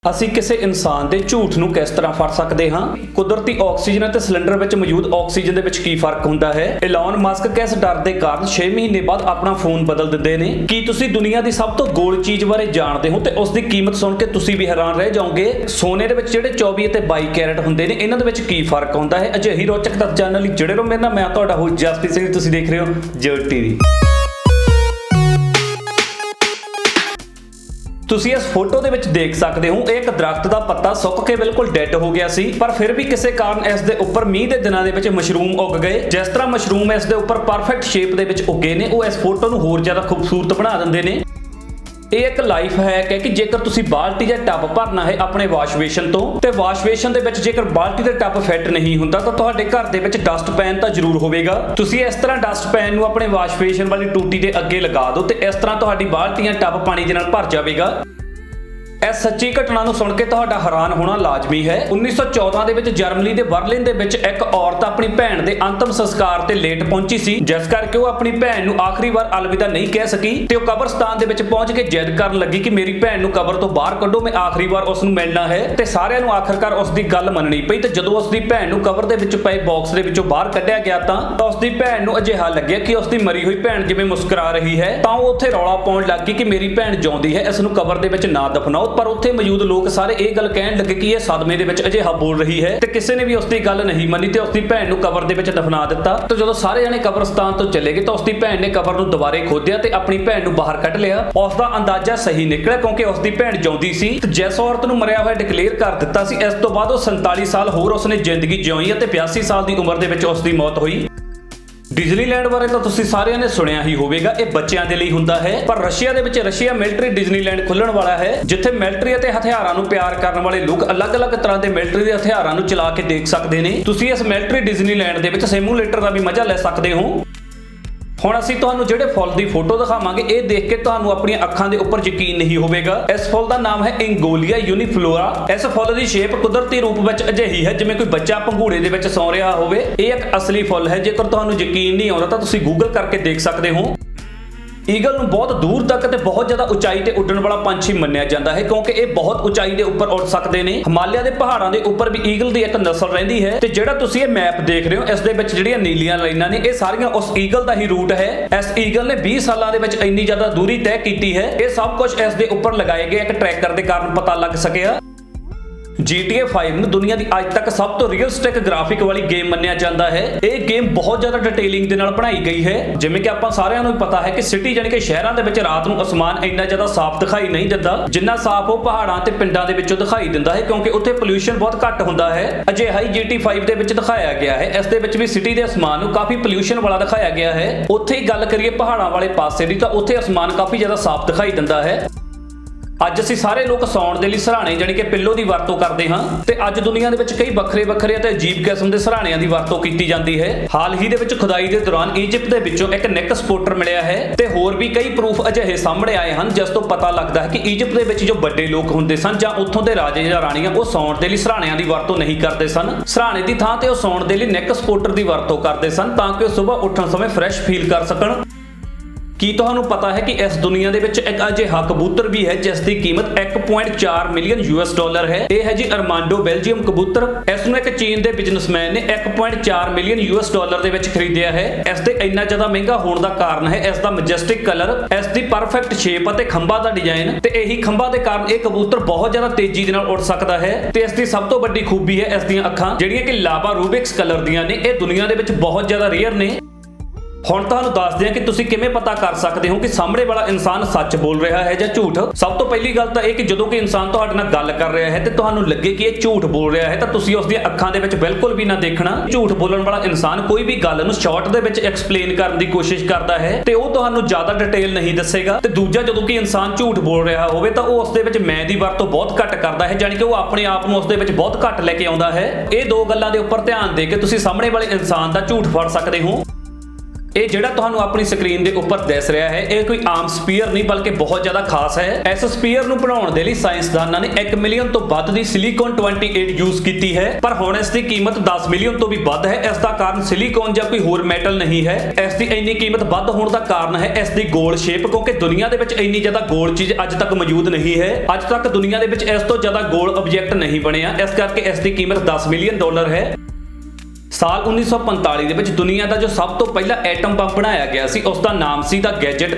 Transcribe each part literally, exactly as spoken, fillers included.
ਅਸੀਂ ਕਿਸੇ ਇਨਸਾਨ ਦੇ ਝੂਠ ਨੂੰ ਕਿਸ ਤਰ੍ਹਾਂ ਫੜ ਸਕਦੇ ਹਾਂ? ਕੁਦਰਤੀ ਆਕਸੀਜਨ ਅਤੇ ਸਿਲੰਡਰ ਵਿੱਚ ਮੌਜੂਦ ਆਕਸੀਜਨ ਦੇ ਵਿੱਚ ਕੀ ਫਰਕ ਹੁੰਦਾ ਹੈ? ਐਲਨ ਮਸਕ ਕਿਸ ਡਰ ਦੇ ਕਾਰਨ ਛੇ ਮਹੀਨੇ ਬਾਅਦ ਆਪਣਾ ਫੋਨ ਬਦਲ ਦਿੰਦੇ ਨੇ? ਕੀ ਤੁਸੀਂ ਦੁਨੀਆ ਦੀ ਸਭ ਤੋਂ ਗੋਲ ਚੀਜ਼ ਬਾਰੇ ਜਾਣਦੇ ਹੋ ਤੇ ਉਸ ਦੀ ਕੀਮਤ ਸੁਣ ਕੇ ਤੁਸੀਂ ਵੀ ਹੈਰਾਨ ਰਹਿ ਜਾਓਗੇ? ਸੋਨੇ ਦੇ ਵਿੱਚ ਜਿਹੜੇ ਚੌਵੀ ਅਤੇ ਬਾਈ ਕੈਰਟ ਹੁੰਦੇ ਨੇ, ਇਹਨਾਂ ਦੇ ਵਿੱਚ ਕੀ ਫਰਕ ਹੁੰਦਾ ਹੈ? ਅਜਿਹੀ ਰੋਚਕ ਤੱਥ ਜਾਣਨ ਲਈ ਜੁੜੇ ਰਹੋ ਮੇਰੇ ਨਾਲ। ਮੈਂ ਤੁਹਾਡਾ ਹੋਸਟ ਜਸਪ੍ਰੀਤ ਸਿੰਘ, ਤੁਸੀਂ ਦੇਖ ਰਹੇ ਹੋ ਜਰਟ ਟੀਵੀ। ਤੁਸੀਂ ਇਸ ਫੋਟੋ ਦੇ ਵਿੱਚ ਦੇਖ ਸਕਦੇ ਹੋ, ਇੱਕ ਦਰਖਤ ਦਾ ਪੱਤਾ ਸੁੱਕ ਕੇ ਬਿਲਕੁਲ ਡੈਡ ਹੋ ਗਿਆ ਸੀ, ਪਰ ਫਿਰ ਵੀ ਕਿਸੇ ਕਾਰਨ ਇਸ ਦੇ ਉੱਪਰ ਮੀਂਹ ਦੇ ਦਿਨਾਂ ਦੇ ਵਿੱਚ ਮਸ਼ਰੂਮ ਉੱਗ ਗਏ। ਜਿਸ ਤਰ੍ਹਾਂ ਮਸ਼ਰੂਮ ਇਸ ਦੇ ਉੱਪਰ ਪਰਫੈਕਟ ਸ਼ੇਪ ਦੇ ਵਿੱਚ ਉੱਗੇ ਨੇ, ਉਹ ਇਸ ਫੋਟੋ ਨੂੰ ਹੋਰ ਜ਼ਿਆਦਾ ਖੂਬਸੂਰਤ ਬਣਾ ਦਿੰਦੇ ਨੇ। ਇਹ ਇੱਕ ਲਾਈਫ ਹੈਕ ਹੈ ਕਿ ਜੇਕਰ ਤੁਸੀਂ ਬਾਲਟੀ ਜਾਂ ਟੱਬ ਭਰਨਾ ਹੈ ਆਪਣੇ ਵਾਸ਼ ਬੇਸ਼ਨ ਤੋਂ, ਤੇ ਵਾਸ਼ ਬੇਸ਼ਨ ਦੇ ਵਿੱਚ ਜੇਕਰ ਬਾਲਟੀ ਤੇ ਟੱਬ ਫਿੱਟ ਨਹੀਂ ਹੁੰਦਾ ਤਾਂ ਤੁਹਾਡੇ ਘਰ ਦੇ ਵਿੱਚ ਡਸਟ ਪੈਨ ਤਾਂ ਜ਼ਰੂਰ ਹੋਵੇਗਾ। ਤੁਸੀਂ ਇਸ ਤਰ੍ਹਾਂ ਡਸਟ ਪੈਨ ਨੂੰ ਆਪਣੇ ਵਾਸ਼ ਬੇਸ਼ਨ ਵਾਲੀ ਟੂਟੀ ਦੇ ਅੱਗੇ ਲਗਾ ਦਿਓ ਤੇ ਇਸ ਤਰ੍ਹਾਂ ਤੁਹਾਡੀ ਬਾਲਟੀ ਜਾਂ ਟੱਬ ਪਾਣੀ ਦੇ ਨਾਲ ਭਰ ਜਾਵੇਗਾ। ਇਸ ਸੱਚੀ ਘਟਨਾ ਨੂੰ ਸੁਣ ਕੇ ਤੁਹਾਡਾ ਹੈਰਾਨ ਹੋਣਾ ਲਾਜ਼ਮੀ ਹੈ। ਉੱਨੀ ਸੌ ਚੌਦਾਂ ਦੇ ਵਿੱਚ ਜਰਮਨੀ ਦੇ ਬਰਲਿਨ ਦੇ ਵਿੱਚ ਇੱਕ ਔਰਤ ਆਪਣੀ ਭੈਣ ਦੇ ਅੰਤਮ ਸੰਸਕਾਰ ਤੇ ਲੇਟ ਪਹੁੰਚੀ ਸੀ, ਜਿਸ ਕਰਕੇ ਉਹ ਆਪਣੀ ਭੈਣ ਨੂੰ ਆਖਰੀ ਵਾਰ ਅਲਵਿਦਾ ਨਹੀਂ ਕਹਿ ਸਕੀ ਤੇ ਉਹ ਕਬਰਸਤਾਨ ਦੇ ਵਿੱਚ ਪਹੁੰਚ ਕੇ ਜਿੱਦ ਕਰਨ ਲੱਗੀ ਕਿ ਮੇਰੀ ਭੈਣ ਨੂੰ ਕਬਰ ਤੋਂ ਬਾਹਰ ਕੱਢੋ, ਮੈਂ ਆਖਰੀ ਵਾਰ ਉਸ ਨੂੰ ਮਿਲਣਾ ਹੈ। ਤੇ ਸਾਰਿਆਂ ਨੂੰ ਆਖਰਕਾਰ ਉਸ ਦੀ ਗੱਲ ਮੰਨਣੀ ਪਈ ਤੇ ਜਦੋਂ ਉਸ ਦੀ ਭੈਣ ਨੂੰ ਕਬਰ ਦੇ ਵਿੱਚ ਪਏ ਬਾਕਸ ਦੇ ਵਿੱਚੋਂ ਬਾਹਰ ਕੱਢਿਆ ਗਿਆ ਤਾਂ ਉਸ ਦੀ ਭੈਣ ਨੂੰ ਅਜਿਹਾ ਲੱਗਿਆ ਕਿ ਉਸ ਦੀ ਮਰੀ ਹੋਈ ਭੈਣ ਜਿਵੇਂ ਮੁਸਕਰਾ ਰਹੀ ਹੈ, ਤਾਂ ਉਹ ਉੱਥੇ ਰੌਲਾ ਪਾਉਣ ਲੱਗ ਗਈ ਕਿ ਮੇਰੀ ਭੈਣ ਜਿਉਂਦੀ ਹੈ, ਇਸ ਨੂੰ ਕਬਰ ਦੇ ਵਿੱਚ ਨਾ ਦਫਨਾਓ। ਪਰ ਉੱਥੇ ਮੌਜੂਦ ਲੋਕ ਸਾਰੇ ਇਹ ਗੱਲ ਕਹਿਣ ਲੱਗੇ ਕਿ ਇਹ ਸਦਮੇ ਦੇ ਵਿੱਚ ਅਜਿਹਾ ਬੋਲ ਰਹੀ ਹੈ ਤੇ ਕਿਸੇ ਨੇ ਵੀ ਉਸ ਦੀ ਗੱਲ ਨਹੀਂ ਮੰਨੀ ਤੇ ਉਸ ਦੀ ਭੈਣ ਨੂੰ ਕਬਰ ਦੇ ਵਿੱਚ ਦਫਨਾ ਦਿੱਤਾ। ਤੇ ਜਦੋਂ ਸਾਰੇ ਜਣੇ ਕਬਰਸਤਾਨ ਤੋਂ ਚਲੇ ਗਏ ਤਾਂ ਉਸ ਦੀ ਭੈਣ ਨੇ ਕਬਰ ਨੂੰ ਦੁਬਾਰੇ ਖੋਦਿਆ ਤੇ ਆਪਣੀ ਭੈਣ ਨੂੰ ਬਾਹਰ ਕੱਢ ਲਿਆ। ਉਸ ਦਾ ਅੰਦਾਜ਼ਾ ਸਹੀ ਨਿਕਲਿਆ ਕਿਉਂਕਿ ਉਸ ਦੀ ਭੈਣ ਜਿਉਂਦੀ ਸੀ ਤੇ ਜਿਸ ਔਰਤ ਨੂੰ ਮਰਿਆ ਹੋਇਆ ਡਿਕਲੇਅਰ ਕਰ ਦਿੱਤਾ ਸੀ, ਇਸ ਤੋਂ ਬਾਅਦ ਉਹ ਸੰਤਾਲੀ ਸਾਲ ਹੋਰ ਉਸਨੇ ਜ਼ਿੰਦਗੀ ਜਿਉਈ ਅਤੇ ਬਿਆਸੀ ਸਾਲ ਦੀ ਉਮਰ ਦੇ ਵਿੱਚ ਉਸ ਦੀ ਮੌਤ ਹੋਈ। ਡਿਜ਼ਨੀਲੈਂਡ ਬਾਰੇ ਤਾਂ ਤੁਸੀਂ ਸਾਰਿਆਂ ਨੇ ਸੁਣਿਆ ਹੀ ਹੋਵੇਗਾ, ਇਹ ਬੱਚਿਆਂ ਦੇ ਲਈ ਹੁੰਦਾ ਹੈ, ਪਰ ਰਸ਼ੀਆ ਦੇ ਵਿੱਚ ਰਸ਼ੀਆ ਮਿਲਟਰੀ ਡਿਜ਼ਨੀਲੈਂਡ ਖੁੱਲਣ ਵਾਲਾ ਹੈ, ਜਿੱਥੇ ਮਿਲਟਰੀ ਅਤੇ ਹਥਿਆਰਾਂ ਨੂੰ ਪਿਆਰ ਕਰਨ ਵਾਲੇ ਲੋਕ ਅਲੱਗ-ਅਲੱਗ ਤਰ੍ਹਾਂ ਦੇ ਮਿਲਟਰੀ ਦੇ ਹਥਿਆਰਾਂ ਨੂੰ ਚਲਾ ਕੇ ਦੇਖ ਸਕਦੇ ਨੇ। ਤੁਸੀਂ ਇਸ ਮਿਲਟਰੀ ਡਿਜ਼ਨੀਲੈਂਡ ਦੇ ਵਿੱਚ ਸਿਮੂਲੇਟਰ ਦਾ ਵੀ ਮਜ਼ਾ ਲੈ ਸਕਦੇ ਹੋ। ਹੁਣ ਅਸੀਂ ਤੁਹਾਨੂੰ ਜਿਹੜੇ ਫੁੱਲ ਦੀ ਫੋਟੋ ਦਿਖਾਵਾਂਗੇ, ਇਹ ਦੇਖ ਕੇ ਤੁਹਾਨੂੰ ਆਪਣੀਆਂ ਅੱਖਾਂ ਦੇ ਉੱਪਰ ਯਕੀਨ ਨਹੀਂ ਹੋਵੇਗਾ। ਇਸ ਫੁੱਲ ਦਾ ਨਾਮ ਹੈ ਇੰਗੋਲੀਆ ਯੂਨੀਫਲੋਰਾ। ਇਸ ਫੁੱਲ ਦੀ ਸ਼ੇਪ ਕੁਦਰਤੀ ਰੂਪ ਵਿੱਚ ਅਜਿਹੀ ਹੈ ਜਿਵੇਂ ਕੋਈ ਬੱਚਾ ਪੰਘੂੜੇ ਦੇ ਵਿੱਚ ਸੌਂ ਰਿਹਾ ਹੋਵੇ। ਇਹ ਇੱਕ ਅਸਲੀ ਫੁੱਲ ਹੈ। ਜੇਕਰ ਤੁਹਾਨੂੰ ਯਕੀਨ ਨਹੀਂ ਆਉਂਦਾ ਤਾਂ ਤੁਸੀਂ ਗੂਗਲ ਕਰਕੇ ਦੇਖ ਸਕਦੇ ਹੋ। ਈਗਲ ਨੂੰ ਬਹੁਤ ਦੂਰ ਤੱਕ ਤੇ ਬਹੁਤ ਜ਼ਿਆਦਾ ਉਚਾਈ ਤੇ ਉੱਡਣ ਵਾਲਾ ਪੰਛੀ ਮੰਨਿਆ ਜਾਂਦਾ ਹੈ ਕਿਉਂਕਿ ਇਹ ਬਹੁਤ ਉਚਾਈ ਦੇ ਉੱਪਰ ਉੱਡ ਸਕਦੇ ਨੇ। ਹਿਮਾਲਿਆ ਦੇ ਪਹਾੜਾਂ ਦੇ ਉੱਪਰ ਵੀ ਈਗਲ ਦੀ ਇੱਕ ਨਸਲ ਰਹਿੰਦੀ ਹੈ ਤੇ ਜਿਹੜਾ ਤੁਸੀਂ ਇਹ ਮੈਪ ਦੇਖ ਰਹੇ ਹੋ, ਇਸ ਦੇ ਵਿੱਚ ਜਿਹੜੀਆਂ ਨੀਲੀਆਂ ਲਾਈਨਾਂ ਨੇ, ਇਹ ਸਾਰੀਆਂ ਉਸ ਈਗਲ ਦਾ ਹੀ ਰੂਟ ਹੈ। ਇਸ ਈਗਲ ਨੇ ਵੀਹ ਸਾਲਾਂ ਦੇ ਵਿੱਚ ਇੰਨੀ ਜ਼ਿਆਦਾ ਦੂਰੀ ਤੈਅ ਕੀਤੀ ਹੈ। ਇਹ ਸਭ ਕੁਝ ਇਸ ਦੇ ਉੱਪਰ ਲਗਾਏ ਗਏ ਇੱਕ ਟਰੈਕਰ ਦੇ ਕਾਰਨ ਪਤਾ ਲੱਗ ਸਕਿਆ। ਜੀ ਟੀ ਏ ਫਾਈਵ ਨੂੰ ਦੁਨੀਆ ਦੀ ਅੱਜ ਤੱਕ ਸਭ ਤੋਂ ਰੀਅਲਿਸਟਿਕ ਗ੍ਰਾਫਿਕ ਵਾਲੀ ਗੇਮ ਮੰਨਿਆ ਜਾਂਦਾ ਹੈ। ਇਹ ਗੇਮ ਬਹੁਤ ਜ਼ਿਆਦਾ ਡਿਟੇਲਿੰਗ ਦੇ ਨਾਲ ਬਣਾਈ ਗਈ ਹੈ। ਜਿਵੇਂ ਕਿ ਆਪਾਂ ਸਾਰਿਆਂ ਨੂੰ ਪਤਾ ਹੈ ਕਿ ਸਿਟੀ ਜਾਨੀ ਕਿ ਸ਼ਹਿਰਾਂ ਦੇ ਵਿੱਚ ਰਾਤ ਨੂੰ ਅਸਮਾਨ ਇੰਨਾ ਜ਼ਿਆਦਾ ਸਾਫ਼ ਦਿਖਾਈ ਨਹੀਂ ਦਿੰਦਾ ਜਿੰਨਾ ਸਾਫ਼ ਉਹ ਪਹਾੜਾਂ ਤੇ ਪਿੰਡਾਂ ਦੇ ਵਿੱਚੋਂ ਦਿਖਾਈ ਦਿੰਦਾ ਹੈ, ਕਿਉਂਕਿ ਉੱਥੇ ਪੋਲਿਊਸ਼ਨ ਬਹੁਤ ਘੱਟ ਹੁੰਦਾ ਹੈ। ਅਜਿਹਾ ਹੀ ਜੀ ਟੀ ਫਾਈਵ ਦੇ ਵਿੱਚ ਦਿਖਾਇਆ ਗਿਆ ਹੈ। ਇਸ ਦੇ ਵਿੱਚ ਵੀ ਸਿਟੀ ਦੇ ਅਸਮਾਨ ਨੂੰ ਕਾਫੀ ਪੋਲਿਊਸ਼ਨ ਵਾਲਾ ਦਿਖਾਇਆ ਗਿਆ ਹੈ। ਉੱਥੇ ਹੀ ਗੱਲ ਕਰੀਏ ਪਹਾੜਾਂ ਵਾਲੇ ਪਾਸੇ ਦੀ ਤਾਂ ਉੱਥੇ ਅਸਮਾਨ ਕਾਫੀ ਜ਼ਿਆਦਾ ਸਾਫ਼ ਦਿਖਾਈ ਦਿੰਦਾ ਹੈ। ਅੱਜ ਅਸੀਂ ਸਾਰੇ ਲੋਕ ਸੌਣ ਦੇ ਲਈ ਸਰਾਣੇ ਜਾਨੀ ਕਿ ਪਿੱਲੋ ਦੀ ਵਰਤੋਂ ਕਰਦੇ ਹਾਂ ਤੇ ਅੱਜ ਦੁਨੀਆ ਦੇ ਵਿੱਚ ਕਈ ਵੱਖਰੇ ਵੱਖਰੇ ਅਤੇ ਅਜੀਬ ਕਿਸਮ ਦੇ ਸਰਾਣਿਆਂ ਦੀ ਵਰਤੋਂ ਕੀਤੀ ਜਾਂਦੀ ਹੈ। ਹਾਲ ਹੀ ਦੇ ਵਿੱਚ ਖੁਦਾਈ ਦੇ ਦੌਰਾਨ ਈਜਿਪਟ ਦੇ ਵਿੱਚੋਂ ਇੱਕ ਨੈਕ ਸਪੋਰਟਰ ਮਿਲਿਆ ਹੈ ਤੇ ਹੋਰ ਵੀ ਕਈ ਪ੍ਰੂਫ ਅਜਿਹੇ ਸਾਹਮਣੇ ਆਏ ਹਨ ਜਿਸ ਤੋਂ ਪਤਾ ਲੱਗਦਾ ਹੈ ਕਿ ਈਜਿਪਟ ਦੇ ਵਿੱਚ ਜੋ ਵੱਡੇ ਲੋਕ ਹੁੰਦੇ ਸਨ ਜਾਂ ਉੱਥੋਂ ਦੇ ਰਾਜੇ ਜਾਂ ਰਾਣੀਆਂ, ਉਹ ਸੌਣ ਦੇ ਲਈ ਸਰਾਣਿਆਂ ਦੀ ਵਰਤੋਂ ਨਹੀਂ ਕਰਦੇ ਸਨ। ਸਰਾਣੇ ਦੀ ਥਾਂ ਤੇ ਉਹ ਸੌਣ ਦੇ ਲਈ ਨੈਕ ਸਪੋਰਟਰ ਦੀ ਵਰਤੋਂ ਕਰਦੇ ਸਨ ਤਾਂ ਕਿ ਉਹ ਸਵੇਰ ਉੱਠਣ ਸਮੇਂ ਫਰੈਸ਼ ਫੀਲ ਕਰ ਸਕਣ। ਕੀ ਤੁਹਾਨੂੰ ਪਤਾ ਹੈ ਕਿ ਇਸ ਦੁਨੀਆ ਦੇ ਵਿੱਚ ਇੱਕ ਅਜਿਹਾ ਕਬੂਤਰ ਵੀ ਹੈ ਜਿਸ ਦੀ ਕੀਮਤ ਇੱਕ ਪੁਆਇੰਟ ਚਾਰ ਮਿਲੀਅਨ ਯੂ ਐਸ ਡਾਲਰ ਹੈ? ਇਹ ਹੈ ਜੀ ਅਰਮਾਂਡੋ ਬੈਲਜੀਅਮ ਕਬੂਤਰ। ਇਸ ਨੂੰ ਇੱਕ ਚੀਨ ਦੇ ਬਿਜ਼ਨਸਮੈਨ ਨੇ ਇੱਕ ਪੁਆਇੰਟ ਚਾਰ ਮਿਲੀਅਨ ਯੂ ਐਸ ਡਾਲਰ ਦੇ ਵਿੱਚ ਖਰੀਦਿਆ ਹੈ। ਇਸ ਦੇ ਇੰਨਾ ਜ਼ਿਆਦਾ ਮਹਿੰਗਾ ਹੋਣ ਦਾ ਕਾਰਨ ਹੈ ਇਸ ਦਾ ਮੈਜੈਸਟਿਕ ਕਲਰ, ਇਸ ਦੀ ਪਰਫੈਕਟ ਸ਼ੇਪ ਅਤੇ ਖੰਭਾਂ ਦਾ ਡਿਜ਼ਾਈਨ। ਤੇ ਇਹੀ ਖੰਭਾਂ ਦੇ ਕਾਰਨ ਇਹ ਕਬੂਤਰ ਬਹੁਤ ਜ਼ਿਆਦਾ ਤੇਜ਼ੀ ਦੇ ਨਾਲ ਉੱਡ ਸਕਦਾ ਹੈ ਤੇ ਇਸ ਦੀ ਸਭ ਤੋਂ ਵੱਡੀ ਖੂਬੀ ਹੈ ਇਸ ਦੀਆਂ ਅੱਖਾਂ, ਜਿਹੜੀਆਂ ਕਿ ਲਾਵਾ ਰੂਬਿਕਸ ਕਲਰ ਦੀਆਂ ਨੇ। ਇਹ ਦੁਨੀਆ ਦੇ ਵਿੱਚ ਬਹੁਤ ਜ਼ਿਆਦਾ ਰੇਅਰ ਨੇ। ਹੁਣ ਤੁਹਾਨੂੰ ਦੱਸਦੇ ਹਾਂ ਕਿ ਤੁਸੀਂ ਕਿਵੇਂ ਪਤਾ ਕਰ ਸਕਦੇ ਹੋ ਕਿ ਸਾਹਮਣੇ ਵਾਲਾ ਇਨਸਾਨ ਸੱਚ ਬੋਲ ਰਿਹਾ ਹੈ ਜਾਂ ਝੂਠ। ਸਭ ਤੋਂ ਪਹਿਲੀ ਗੱਲ ਤਾਂ ਇਹ ਕਿ ਜਦੋਂ ਕਿ ਇਨਸਾਨ ਤੁਹਾਡੇ ਨਾਲ ਗੱਲ ਕਰ ਰਿਹਾ ਹੈ ਤੇ ਤੁਹਾਨੂੰ ਲੱਗੇ ਕਿ ਇਹ ਝੂਠ ਬੋਲ ਰਿਹਾ ਹੈ ਤਾਂ ਤੁਸੀਂ ਉਸ ਦੀਆਂ ਅੱਖਾਂ ਦੇ ਵਿੱਚ ਬਿਲਕੁਲ ਵੀ ਨਾ ਦੇਖਣਾ। ਝੂਠ ਬੋਲਣ ਵਾਲਾ ਇਨਸਾਨ ਕੋਈ ਵੀ ਗੱਲ ਨੂੰ ਸ਼ਾਰਟ ਦੇ ਵਿੱਚ ਐਕਸਪਲੇਨ ਕਰਨ ਦੀ ਕੋਸ਼ਿਸ਼ ਕਰਦਾ ਹੈ ਤੇ ਉਹ ਤੁਹਾਨੂੰ ਜ਼ਿਆਦਾ ਡਿਟੇਲ ਨਹੀਂ ਦੱਸੇਗਾ। ਤੇ ਦੂਜਾ, ਜਦੋਂ ਕਿ ਇਨਸਾਨ ਝੂਠ ਬੋਲ ਰਿਹਾ ਹੋਵੇ ਤਾਂ ਉਹ ਉਸ ਦੇ ਵਿੱਚ ਮੈਂ ਦੀ ਵਰਤੋਂ ਬਹੁਤ ਘੱਟ ਕਰਦਾ ਹੈ, ਜਾਨੀ ਕਿ ਉਹ ਆਪਣੇ ਆਪ ਨੂੰ ਉਸ ਦੇ ਵਿੱਚ ਬਹੁਤ ਘੱਟ ਲੈ ਕੇ ਆਉਂਦਾ ਹੈ। ਇਹ ਦੋ ਗੱਲਾਂ ਦੇ ਉੱਪਰ ਧਿਆਨ ਦੇ ਕੇ ਤੁਸੀਂ ਸਾਹਮਣੇ ਵਾਲੇ ਇਨਸਾਨ ਦਾ ਝੂਠ ਫੜ ਸਕਦੇ ਹੋ। ਇਹ ਜਿਹੜਾ ਤੁਹਾਨੂੰ ਆਪਣੀ ਸਕਰੀਨ ਦੇ ਉੱਪਰ ਦਿਸ ਰਿਹਾ ਹੈ ਇਹ ਕੋਈ ਆਮ ਸਪੀਅਰ ਨਹੀਂ ਬਲਕਿ ਬਹੁਤ ਜ਼ਿਆਦਾ ਖਾਸ ਹੈ। ਇਸ ਸਪੀਅਰ ਨੂੰ ਬਣਾਉਣ ਦੇ ਲਈ ਸਾਇੰਸਦਾਨਾਂ ਨੇ ਇੱਕ ਮਿਲੀਅਨ ਤੋਂ ਵੱਧ ਦੀ ਸਿਲੀਕਨ ਅਠਾਈ ਯੂਜ਼ ਕੀਤੀ ਹੈ, ਪਰ ਹੁਣ ਇਸ ਦੀ ਕੀਮਤ ਦਸ ਮਿਲੀਅਨ ਤੋਂ ਵੀ ਵੱਧ ਹੈ। ਇਸ ਦਾ ਕਾਰਨ ਸਿਲੀਕਨ ਜਾਂ ਕੋਈ ਹੋਰ ਮੈਟਲ ਨਹੀਂ ਹੈ। ਇਸ ਦੀ ਇੰਨੀ ਕੀਮਤ ਵੱਧ ਹੋਣ ਦਾ ਕਾਰਨ ਹੈ ਇਸ ਦੀ ਗੋਲ ਸ਼ੇਪ, ਕਿਉਂਕਿ ਦੁਨੀਆ ਦੇ ਵਿੱਚ ਇੰਨੀ ਜ਼ਿਆਦਾ ਗੋਲ ਚੀਜ਼ ਅੱਜ ਤੱਕ ਮੌਜੂਦ ਨਹੀਂ ਹੈ। ਅੱਜ ਤੱਕ ਦੁਨੀਆ ਦੇ ਵਿੱਚ ਇਸ ਤੋਂ ਜ਼ਿਆਦਾ ਗੋਲ ਆਬਜੈਕਟ ਨਹੀਂ ਬਣਿਆ, ਇਸ ਕਰਕੇ ਇਸ ਦੀ ਕੀਮਤ ਦਸ ਮਿਲੀਅਨ ਡਾਲਰ ਹੈ। ਸਾਲ ਉੱਨੀ ਸੌ ਪੰਤਾਲੀ ਦੇ ਵਿੱਚ ਦੁਨੀਆ ਦਾ ਜੋ ਸਭ ਤੋਂ ਪਹਿਲਾ ਐਟਮ ਬੰਬ ਬਣਾਇਆ ਗਿਆ ਸੀ ਉਸ ਦਾ ਨਾਮ ਸੀ ਦਾ ਗੈਜਟ।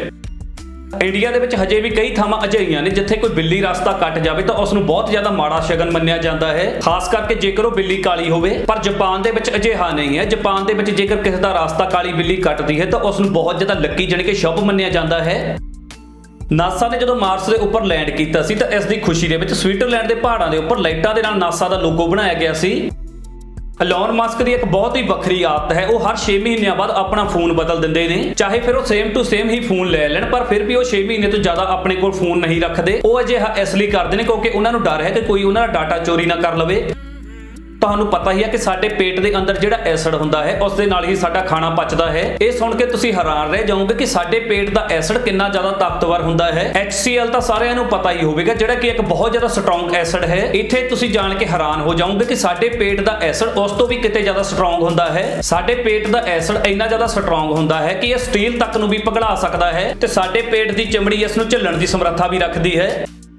ਇੰਡੀਆ ਦੇ ਵਿੱਚ ਹਜੇ ਵੀ ਕਈ ਥਾਵਾਂ ਅਜਿਹੀਆਂ ਨੇ ਜਿੱਥੇ ਕੋਈ ਬਿੱਲੀ ਰਸਤਾ ਕੱਟ ਜਾਵੇ ਤਾਂ ਉਸ ਨੂੰ ਬਹੁਤ ਜ਼ਿਆਦਾ ਮਾੜਾ ਸ਼ਗਨ ਮੰਨਿਆ ਜਾਂਦਾ ਹੈ, ਖਾਸ ਕਰਕੇ ਜੇਕਰ ਉਹ ਬਿੱਲੀ ਕਾਲੀ ਹੋਵੇ। ਪਰ ਜਾਪਾਨ ਦੇ ਵਿੱਚ ਅਜਿਹਾ ਨਹੀਂ ਹੈ। ਜਾਪਾਨ ਦੇ ਵਿੱਚ ਜੇਕਰ ਕਿਸੇ ਦਾ ਰਸਤਾ ਕਾਲੀ ਬਿੱਲੀ ਕੱਟਦੀ ਹੈ ਤਾਂ ਉਸ ਨੂੰ ਬਹੁਤ ਜ਼ਿਆਦਾ ਲੱਕੀ ਜਾਣੀ ਕਿ ਸ਼ੁਭ ਮੰਨਿਆ ਜਾਂਦਾ ਹੈ। ਨਾਸਾ ਨੇ ਜਦੋਂ ਮਾਰਸ ਦੇ ਉੱਪਰ ਲੈਂਡ ਕੀਤਾ ਸੀ ਤਾਂ ਇਸ ਦੀ ਖੁਸ਼ੀ ਦੇ ਵਿੱਚ ਸਵਿਟਜ਼ਰਲੈਂਡ ਦੇ ਪਹਾੜਾਂ ਦੇ ਉੱਪਰ ਲਾਈਟਾਂ ਦੇ ਨਾਲ ਨਾਸਾ ਦਾ ਲੋਗੋ ਬਣਾਇਆ ਗਿਆ ਸੀ। ਐਲਨ ਮਸਕ ਦੀ ਇੱਕ ਬਹੁਤ ਹੀ ਵੱਖਰੀ ਆਦਤ ਹੈ, ਉਹ ਹਰ ਛੇ ਮਹੀਨਿਆਂ ਬਾਅਦ ਆਪਣਾ ਫੋਨ ਬਦਲ ਦਿੰਦੇ ਨੇ। ਚਾਹੇ ਫਿਰ ਉਹ ਸੇਮ ਟੂ ਸੇਮ ਹੀ ਫੋਨ ਲੈ ਲੈਣ, ਪਰ ਫਿਰ ਵੀ ਉਹ ਛੇ ਮਹੀਨੇ ਤੋਂ ਜ਼ਿਆਦਾ ਆਪਣੇ ਕੋਲ ਫੋਨ ਨਹੀਂ ਰੱਖਦੇ। ਉਹ ਅਜਿਹਾ ਇਸ ਲਈ ਕਰਦੇ ਨੇ ਕਿਉਂਕਿ ਉਹਨਾਂ ਨੂੰ ਡਰ ਹੈ ਕਿ ਕੋਈ ਉਹਨਾਂ ਦਾ ਡਾਟਾ ਚੋਰੀ ਨਾ ਕਰ ਲਵੇ। ਤੁਹਾਨੂੰ ਪਤਾ ਹੀ ਹੈ ਕਿ ਸਾਡੇ ਪੇਟ ਦੇ ਅੰਦਰ ਜਿਹੜਾ ਐਸਿਡ ਹੁੰਦਾ ਹੈ ਉਸ ਦੇ ਨਾਲ ਹੀ ਸਾਡਾ ਖਾਣਾ ਪਚਦਾ ਹੈ। ਇਹ ਸੁਣ ਕੇ ਤੁਸੀਂ ਹੈਰਾਨ ਰਹਿ ਜਾਓਗੇ ਕਿ ਸਾਡੇ ਪੇਟ ਦਾ ਐਸਿਡ ਕਿੰਨਾ ਜ਼ਿਆਦਾ ਤਾਕਤਵਰ ਹੁੰਦਾ ਹੈ। ਐਚ ਸੀ ਐਲ ਤਾਂ ਸਾਰਿਆਂ ਨੂੰ ਪਤਾ ਹੀ ਹੋਵੇਗਾ, ਜਿਹੜਾ ਕਿ ਇੱਕ ਬਹੁਤ ਜ਼ਿਆਦਾ ਸਟਰੋਂਗ ਐਸਿਡ ਹੈ। ਇੱਥੇ ਤੁਸੀਂ ਜਾਣ ਕੇ ਹੈਰਾਨ ਹੋ ਜਾਓਗੇ ਕਿ ਸਾਡੇ ਪੇਟ ਦਾ ਐਸਿਡ ਉਸ ਤੋਂ ਵੀ ਕਿਤੇ ਜ਼ਿਆਦਾ ਸਟਰੋਂਗ ਹੁੰਦਾ ਹੈ। ਸਾਡੇ ਪੇਟ ਦਾ ਐਸਿਡ ਇੰਨਾ ਜ਼ਿਆਦਾ ਸਟਰੋਂਗ ਹੁੰਦਾ ਹੈ ਕਿ ਇਹ ਸਟੀਲ ਤੱਕ ਨੂੰ ਵੀ ਪਿਘਲਾ ਸਕਦਾ ਹੈ ਤੇ ਸਾਡੇ ਪੇਟ ਦੀ ਚਮੜੀ ਇਸ ਨੂੰ ਝੱਲਣ ਦੀ ਸਮਰੱਥਾ ਵੀ ਰੱਖਦੀ ਹੈ।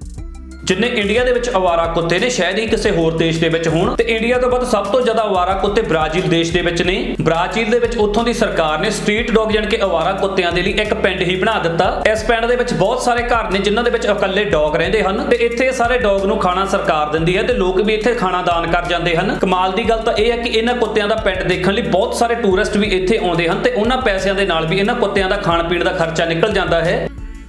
ਜਿੰਨੇ ਇੰਡੀਆ ਦੇ ਵਿੱਚ ਅਵਾਰਾ ਕੁੱਤੇ ਨੇ ਸ਼ਾਇਦ ਹੀ ਕਿਸੇ ਹੋਰ ਦੇਸ਼ ਦੇ ਵਿੱਚ ਹੋਣ, ਤੇ ਇੰਡੀਆ ਤੋਂ ਬਾਅਦ ਸਭ ਤੋਂ ਜ਼ਿਆਦਾ ਅਵਾਰਾ ਕੁੱਤੇ ਬ੍ਰਾਜ਼ੀਲ ਦੇਸ਼ ਦੇ ਵਿੱਚ ਨੇ। ਬ੍ਰਾਜ਼ੀਲ ਦੇ ਵਿੱਚ ਉੱਥੋਂ ਦੀ ਸਰਕਾਰ ਨੇ ਸਟਰੀਟ ਡੌਗ ਜਾਨ ਕੇ ਅਵਾਰਾ ਕੁੱਤਿਆਂ ਦੇ ਲਈ ਇੱਕ ਪਿੰਡ ਹੀ ਬਣਾ ਦਿੱਤਾ। ਇਸ ਪਿੰਡ ਦੇ ਵਿੱਚ ਬਹੁਤ ਸਾਰੇ ਘਰ ਨੇ ਜਿਨ੍ਹਾਂ ਦੇ ਵਿੱਚ ਇਕੱਲੇ ਡੌਗ ਰਹਿੰਦੇ ਹਨ ਤੇ ਇੱਥੇ ਸਾਰੇ ਡੌਗ ਨੂੰ ਖਾਣਾ ਸਰਕਾਰ ਦਿੰਦੀ ਹੈ ਤੇ ਲੋਕ ਵੀ ਇੱਥੇ ਖਾਣਾ ਦਾਨ ਕਰ ਜਾਂਦੇ ਹਨ। ਕਮਾਲ ਦੀ ਗੱਲ ਤਾਂ ਇਹ ਹੈ ਕਿ ਇਹਨਾਂ ਕੁੱਤਿਆਂ ਦਾ ਪਿੰਡ ਦੇਖਣ ਲਈ ਬਹੁਤ ਸਾਰੇ ਟੂਰਿਸਟ ਵੀ ਇੱਥੇ ਆਉਂਦੇ ਹਨ ਤੇ ਉਹਨਾਂ ਪੈਸਿਆਂ ਦੇ ਨਾਲ ਵੀ ਇਹਨਾਂ ਕੁੱਤਿਆਂ ਦਾ ਖਾਣ ਪੀਣ ਦਾ ਖਰਚਾ ਨਿਕਲ ਜਾਂਦਾ ਹੈ।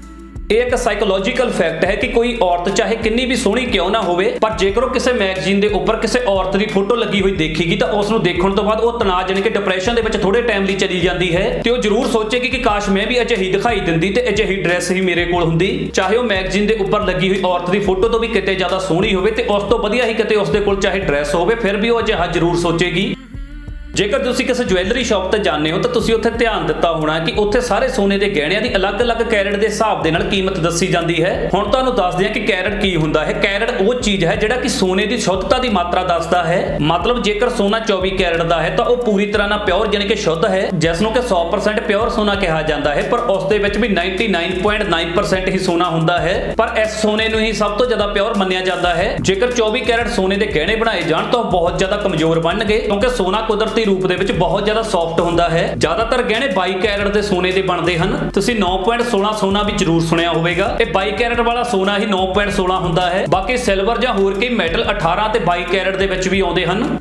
ਇਹ ਇੱਕ ਸਾਈਕੋਲੋਜੀਕਲ ਫੈਕਟ ਹੈ ਕਿ ਕੋਈ ਔਰਤ ਚਾਹੇ ਕਿੰਨੀ ਵੀ ਸੋਹਣੀ ਕਿਉਂ ਨਾ ਹੋਵੇ, ਪਰ ਜੇਕਰ ਉਹ ਕਿਸੇ ਮੈਗਜ਼ੀਨ ਦੇ ਉੱਪਰ ਕਿਸੇ ਔਰਤ ਦੀ ਫੋਟੋ ਲੱਗੀ ਹੋਈ ਦੇਖੇਗੀ ਤਾਂ ਉਸ ਨੂੰ ਦੇਖਣ ਤੋਂ ਬਾਅਦ ਉਹ ਤਣਾਅ ਜਾਨੀ ਕਿ ਡਿਪਰੈਸ਼ਨ ਦੇ ਵਿੱਚ ਥੋੜੇ ਟਾਈਮ ਲਈ ਚਲੀ ਜਾਂਦੀ ਹੈ ਤੇ ਉਹ ਜ਼ਰੂਰ ਸੋਚੇਗੀ ਕਿ ਕਾਸ਼ ਮੈਂ ਵੀ ਅਜਿਹੀ ਦਿਖਾਈ ਦਿੰਦੀ ਤੇ ਅਜਿਹੀ ਡਰੈਸ ਹੀ ਮੇਰੇ ਕੋਲ ਹੁੰਦੀ। ਚਾਹੇ ਉਹ ਮੈਗਜ਼ੀਨ ਦੇ ਉੱਪਰ ਲੱਗੀ ਹੋਈ ਔਰਤ ਦੀ ਫੋਟੋ ਤੋਂ ਵੀ ਕਿਤੇ ਜ਼ਿਆਦਾ ਸੋਹਣੀ ਹੋਵੇ ਤੇ ਉਸ ਤੋਂ ਵਧੀਆ ਹੀ ਕਿਤੇ ਉਸ ਦੇ ਕੋਲ ਚਾਹੇ ਡਰੈਸ ਹੋਵੇ, ਫਿਰ ਵੀ ਉਹ ਅਜਿਹਾ ਜ਼ਰੂਰ ਸੋਚੇਗੀ। ਜੇਕਰ ਤੁਸੀਂ ਕਿਸੇ ਜੁਐਲਰੀ ਸ਼ਾਪ ਤੇ ਜਾਂਦੇ ਹੋ ਤਾਂ ਤੁਸੀਂ ਉੱਥੇ ਧਿਆਨ ਦਿੱਤਾ ਹੋਣਾ ਕਿ ਉੱਥੇ ਸਾਰੇ ਸੋਨੇ ਦੇ ਗਹਿਣਿਆਂ ਦੀ ਅਲੱਗ-ਅਲੱਗ ਕੈਰਟ ਦੇ ਹਿਸਾਬ ਦੇ ਨਾਲ ਕੀਮਤ ਦੱਸੀ ਜਾਂਦੀ ਹੈ। ਹੁਣ ਤੁਹਾਨੂੰ ਦੱਸਦੇ ਹਾਂ ਕਿ ਕੈਰਟ ਕੀ ਹੁੰਦਾ ਹੈ। ਕੈਰਟ ਉਹ ਚੀਜ਼ ਹੈ ਜਿਹੜਾ ਕਿ ਸੋਨੇ ਦੀ ਸ਼ੁੱਧਤਾ ਦੀ ਮਾਤਰਾ ਦੱਸਦਾ ਹੈ। ਮਤਲਬ ਜੇਕਰ ਸੋਨਾ ਚੌਵੀ ਕੈਰਟ ਦਾ ਹੈ ਤਾਂ ਉਹ ਪੂਰੀ ਤਰ੍ਹਾਂ ਨਾਲ ਪਿਓਰ ਯਾਨੀ ਕਿ ਸ਼ੁੱਧ ਹੈ, ਜਿਸ ਨੂੰ ਕਿ ਸੌ ਪਰਸੈਂਟ ਪਿਓਰ ਸੋਨਾ ਕਿਹਾ ਜਾਂਦਾ ਹੈ, ਪਰ ਉਸ ਦੇ ਵਿੱਚ ਵੀ ਨਿਨਆਨਵੇ ਪੁਆਇੰਟ ਨੌਂ ਪਰਸੈਂਟ ਹੀ ਸੋਨਾ ਹੁੰਦਾ ਹੈ। ਪਰ ਇਸ ਸੋਨੇ ਨੂੰ ਹੀ ਸਭ ਤੋਂ ਜ਼ਿਆਦਾ ਪਿਓਰ ਮੰਨਿਆ ਜਾਂਦਾ ਹੈ। ਜੇਕਰ ਚੌਵੀ ਕੈਰਟ ਸੋਨੇ ਦੇ ਗਹਿਣੇ ਬਣਾਏ ਜਾਣ ਤਾਂ ਉਹ ਬਹੁਤ ਜ਼ਿਆਦਾ ਕਮਜ਼ੋਰ ਬਣਨਗੇ, ਕਿਉਂਕਿ ਸੋਨਾ ਕੁਦਰਤੀ ਰੂਪ ਦੇ ਵਿੱਚ ਬਹੁਤ ਜ਼ਿਆਦਾ ਸੌਫਟ ਹੁੰਦਾ ਹੈ। ਜ਼ਿਆਦਾਤਰ ਗਹਿਣੇ ਬਾਈ ਕੈਰਟ ਦੇ ਸੋਨੇ ਦੇ ਬਣਦੇ ਹਨ। ਤੁਸੀਂ ਨੌਂ ਪੁਆਇੰਟ ਸੋਲਾਂ ਸੋਨਾ ਵੀ ਜ਼ਰੂਰ ਸੁਣਿਆ ਹੋਵੇਗਾ। ਇਹ ਬਾਈ ਕੈਰਟ ਵਾਲਾ ਸੋਨਾ ਹੀ ਨੌਂ ਪੁਆਇੰਟ ਸੋਲਾਂ ਹੁੰਦਾ ਹੈ। ਬਾਕੀ ਸਿਲਵਰ ਜਾਂ ਹੋਰ ਕਈ ਮੈਟਲ ਅਠਾਰਾਂ ਤੇ ਬਾਈ ਕੈਰਟ ਦੇ ਵਿੱਚ ਵੀ ਆਉਂਦੇ ਹਨ।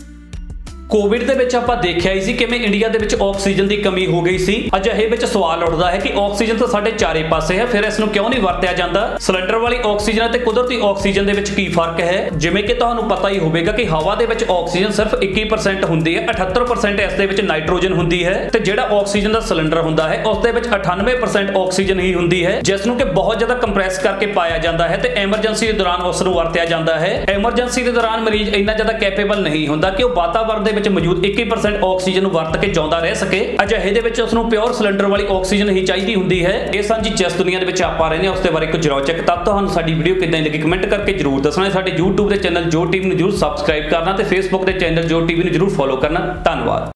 ਕੋਵਿਡ ਦੇ ਵਿੱਚ ਆਪਾਂ ਦੇਖਿਆ ਹੀ ਸੀ ਕਿਵੇਂ ਇੰਡੀਆ ਦੇ ਵਿੱਚ ਆਕਸੀਜਨ ਦੀ ਕਮੀ ਹੋ ਗਈ ਸੀ। ਅਜਿਹੇ ਵਿੱਚ ਸਵਾਲ ਉੱਠਦਾ ਹੈ ਕਿ ਆਕਸੀਜਨ ਤਾਂ ਸਾਡੇ ਚਾਰੇ ਪਾਸੇ ਹੈ, ਫਿਰ ਇਸ ਨੂੰ ਕਿਉਂ ਨਹੀਂ ਵਰਤਿਆ ਜਾਂਦਾ। ਸਿਲੰਡਰ ਵਾਲੀ ਆਕਸੀਜਨ ਅਤੇ ਕੁਦਰਤੀ ਆਕਸੀਜਨ ਦੇ ਵਿੱਚ ਕੀ ਫਰਕ ਹੈ? ਜਿਵੇਂ ਕਿ ਤੁਹਾਨੂੰ ਪਤਾ ਹੀ ਹੋਵੇਗਾ ਕਿ ਹਵਾ ਦੇ ਵਿੱਚ ਆਕਸੀਜਨ ਸਿਰਫ ਇੱਕੀ ਪਰਸੈਂਟ ਹੁੰਦੀ ਹੈ, ਅਠੱਤਰ ਪਰਸੈਂਟ ਇਸ ਦੇ ਵਿੱਚ ਨਾਈਟ੍ਰੋਜਨ ਹੁੰਦੀ ਹੈ ਤੇ ਜਿਹੜਾ ਆਕਸੀਜਨ ਦਾ ਸਿਲੰਡਰ ਹੁੰਦਾ ਹੈ ਉਸ ਦੇ ਵਿੱਚ ਅਠਾਨਵੇਂ ਪਰਸੈਂਟ ਆਕਸੀਜਨ ਹੀ ਹੁੰਦੀ ਹੈ, ਜਿਸ ਨੂੰ ਕਿ ਬਹੁਤ ਜ਼ਿਆਦਾ ਕੰਪਰੈਸ ਕਰਕੇ ਪਾਇਆ ਜਾਂਦਾ ਹੈ ਤੇ ਐਮਰਜੈਂਸੀ ਦੇ ਦੌਰਾਨ ਉਸ ਨੂੰ ਵਰਤਿਆ ਜਾਂਦਾ ਹੈ। ਐਮਰਜੈਂਸੀ ਦੇ ਦੌਰਾਨ ਮਰੀਜ਼ ਇੰਨਾ ਜ਼ਿਆਦਾ ਕੈਪੇਬਲ ਨਹੀਂ ਹੁੰਦਾ ਕਿ ਉਹ ਵਾਤਾਵਰਣ ਦੇ ਵਿੱਚ ਮੌਜੂਦ ਇੱਕੀ ਪਰਸੈਂਟ ਆਕਸੀਜਨ ਨੂੰ ਵਰਤ ਕੇ ਜਿਉਂਦਾ ਰਹਿ ਸਕੇ। ਅਜਿਹੇ ਦੇ ਵਿੱਚ ਉਸ ਨੂੰ ਪਿਓਰ ਸਿਲੰਡਰ ਵਾਲੀ ਆਕਸੀਜਨ ਹੀ ਚਾਹੀਦੀ ਹੁੰਦੀ ਹੈ। ਇਹ ਸਾਂਝੀ ਜਿਸ ਦੁਨੀਆ ਦੇ ਵਿੱਚ ਆਪਾਂ ਰਹਿੰਦੇ ਹਾਂ ਉਸ ਦੇ ਬਾਰੇ ਕੁਝ ਰੌਚਕ ਤੱਥ ਤੁਹਾਨੂੰ ਸਾਡੀ ਵੀਡੀਓ ਕਿੱਦਾਂ ਲੱਗੀ ਕਮੈਂਟ ਕਰਕੇ ਜਰੂਰ ਦੱਸਣਾ। ਸਾਡੇ YouTube ਦੇ ਚੈਨਲ ਜੋ ਟੀਵੀ ਨੂੰ ਜਰੂਰ ਸਬਸਕ੍ਰਾਈਬ ਕਰਨਾ ਤੇ Facebook ਦੇ ਚੈਨਲ ਜੋ ਟੀਵੀ ਨੂੰ ਜਰੂਰ ਫੋਲੋ ਕਰਨਾ। ਧੰਨਵਾਦ।